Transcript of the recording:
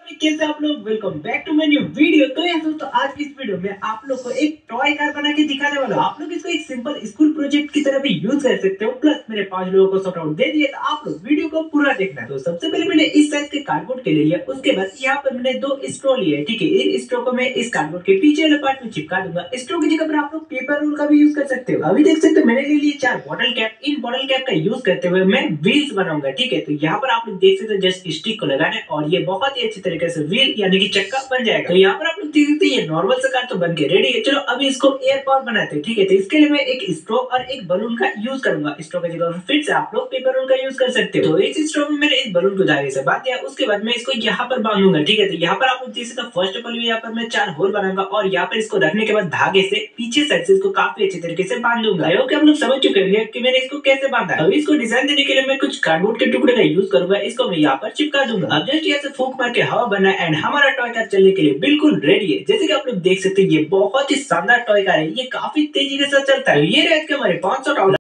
कैसे आप लोग welcome back to my new video. तो यार दोस्तों आज की इस वीडियो में आप लोग को एक टॉय कार बना के दिखाने वाला हूं। आप लोग इसको एक सिंपल स्कूल प्रोजेक्ट की तरह भी यूज कर सकते हो। प्लस मेरे 5 लोगों को शॉर्ट आउट दे दिए, तो आप लोग वीडियो को पूरा देखना। तो सबसे पहले मैंने इस साइज के कार्डबोर्ड के ले लिया। उसके बाद यहाँ पर मैंने 2 स्ट्रॉ लिए, ठीक है। इन स्ट्रॉ को मैं इस कार्डबोर्ड के पीछे वाले पार्ट में चिपका दूंगा। स्ट्रॉ की जगह पर आप लोग पेपर रोल का भी यूज कर सकते हो। अभी देख सकते हो मैंने ले लिए 4 बॉटल कैप। इन बॉटल कैप का यूज करते हुए मैं व्हील्स बनाऊंगा, ठीक है। तो यहाँ पर आप लोग देख सकते हो जस्ट स्टिक को लगाना है और ये बहुत ही अच्छी तरीके से व्हील यानी कि चक्का बन जाएगा। तो यहाँ पर आप लोग देख सकते हैं ये नॉर्मल सा कार तो बन के रेडी है। चलो अभी इसको एयर पावर बनाते हैं, ठीक है। तो इसके लिए मैं एक स्ट्रॉ और एक बलून का यूज करूंगा। स्ट्रॉ की जगह फिर से आप लोग पेपर रोल का यूज कर सकते हो। तो इस स्ट्रॉ में मैंने इस बलून को धागे से बांध दिया। उसके बाद मैं इसको यहाँ पर बांधूंगा, ठीक है। तो यहाँ पर आप लोग देख सकते हो फर्स्ट ऑफ ऑल यहाँ पर मैं 4 होल बनाऊंगा और यहाँ पर इसको रखने के बाद धागे से पीछे साइड से इसको काफी अच्छी तरीके से बांध दूंगा। आई होप कि आप लोग समझ चुके होंगे कि मैंने इसको कैसे बांधा। अभी इसको डिजाइन देने के लिए मैं कुछ कार्डबोर्ड के टुकड़े का यूज करूंगा। इसको मैं यहाँ पर चिपका दूंगा। अब जस्ट यहाँ से फूंक मार के हवा बना एंड हमारा टॉय कार चलने के लिए बिल्कुल रेडी है। जैसे कि आप लोग देख सकते हैं ये बहुत ही शानदार टॉय कार है। ये काफी तेजी के साथ चलता है। ये रहे हमारे 500